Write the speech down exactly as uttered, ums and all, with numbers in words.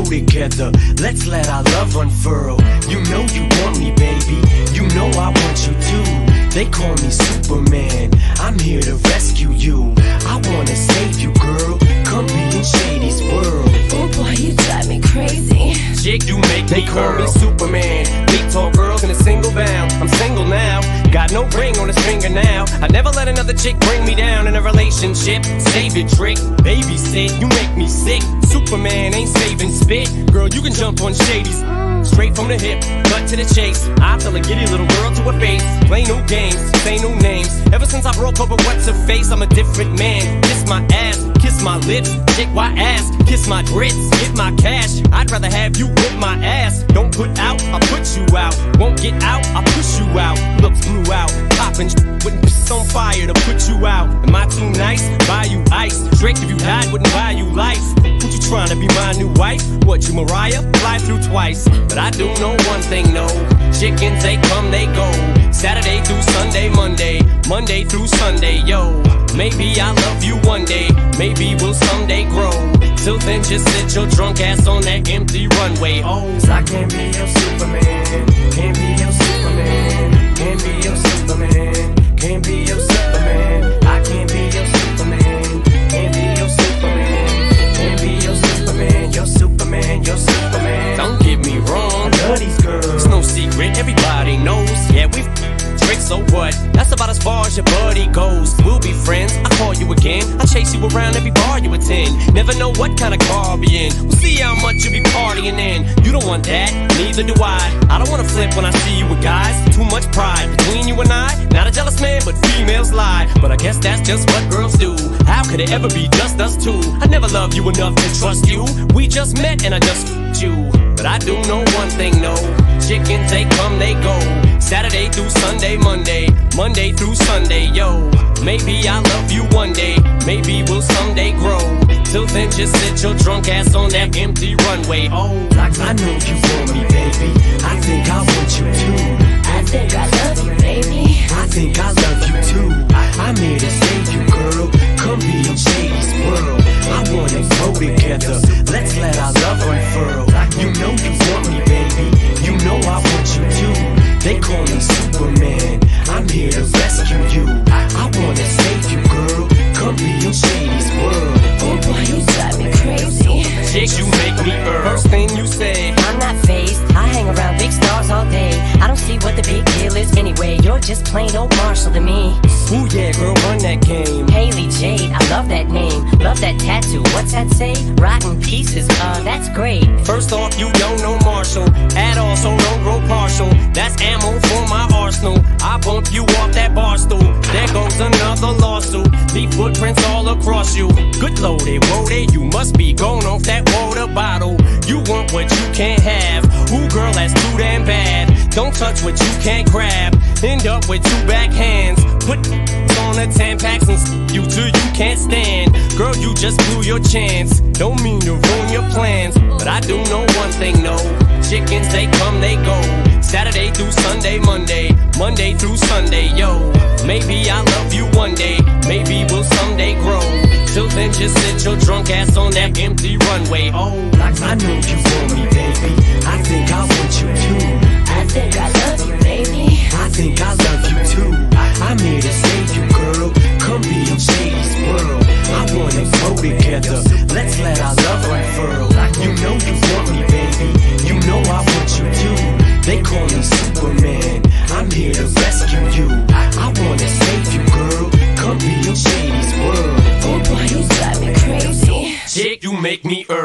together. Let's let our love unfurl. You know you want me, baby. You know I want you too. They call me Superman. I'm here to rescue you. I wanna save you, girl. Come be in Shady's world. Oh boy, you drive me crazy. Chick, you make They me call girl. me Superman. Big tall girls in a single bound. I'm single now. Got no ring on his finger now. I never let another chick bring me down in a relationship. Save your trick, babysit. You make me sick. Superman ain't saving spit. Girl, you can jump on Shady's. Straight from the hip, cut to the chase. I tell a giddy little girl to her face. Play no games, say no names. Ever since I broke up with what's her face, I'm a different man. Kiss my ass, kiss my lips, shake my ass, kiss my grits, get my cash. I'd rather have you whip my ass. Don't put out, I'll put you out. Won't get out, I'll push you out. Looks blew out, poppin' wouldn't piss on fire to put you out. Am I too nice? Buy you ice. Drake, if you died, wouldn't buy you life. What you trying to be my new wife? What, you Mariah? Fly through twice. But I do know one thing, no. Chickens, they come, they go. Saturday through Sunday, Monday. Monday through Sunday, yo. Maybe I'll love you one day. Maybe we'll someday grow. Till then, just sit your drunk ass on that empty runway. Oh, 'cause I can't be your Superman. Can't be your Superman. Can't be your Superman. Can't be your Superman. I can't be your Superman. Can't be your Superman. Can't be your Superman. Your Superman. Your Superman. Don't get me wrong, I love these girls. It's no secret, everybody knows. Yeah, we've tricked, so what? That's about as far as your buddy goes. We'll be friends, I call you again. I chase you around every bar you attend. Never know what kind of car I'll be in. We'll see how much you be partying in. You don't want that, neither do I. I don't wanna flip when I see you with guys. Too much pride between you and I. Not a jealous man, but females lie. But I guess that's just what girls do. How could it ever be just us two? I never loved you enough to trust you. We just met and I just f***ed you. But I do know one thing, no. Chickens, they come, they go. Saturday through Sunday, Monday. Monday through Sunday, yo. Maybe I'll love you one day. Maybe we'll someday grow. Till then, just sit your drunk ass on that empty runway. Oh, I know you want me, baby. I think I want you too. I think I love you, baby. I think I love you too. I'm here to save you, girl. Come be in Shady's world. I wanna grow together. Let's let our love unfurl. You know you want me, baby. You know I want you too. They call me Superman. I'm here to rescue you. I wanna save you, girl. Come be in Shady's world. Oh boy, you drive me crazy. chick, you make me earn. First thing you say, I'm not phased, I hang around big stars all day. I don't see what the big deal is anyway. You're just plain old Marshall to me. ooh yeah, girl, run that game. Haley Jade, I love that name. Love that tattoo, what's that say? Rotten pieces, uh, that's great. First off, you don't know Marshall at all, so don't grow partial. That's ammo for my arsenal. I bump you off that bar stool. There goes another lawsuit. Leave footprints all across you. Good loaded, loaded, you must be going off that water bottle. You want what you can't have. Ooh, girl, that's too damn bad. Don't touch what you can't grab. End up with two back hands. Put on the ten packs and you till you can't stand. Girl, you just blew your chance. Don't mean to ruin your plans, but I do know one thing, no. Chickens, they come, they go. Saturday through Sunday, Monday. Monday through Sunday, yo. Maybe I'll love you one day. Maybe we'll someday grow. Till then, just sit your drunk ass on that empty runway. Oh, I know you want me, baby. I think I want you too. I think I love you, baby. I think I love you too. I'm here to save you, girl. Come be in Shady's world. I wanna grow together. Let's let our love unfurl. You know you want me, baby. You know I want you too. They call me Superman. I'm here to rescue you. I wanna save you, girl. Come be in Shady's world. Oh boy, you drive me crazy. chick, you make me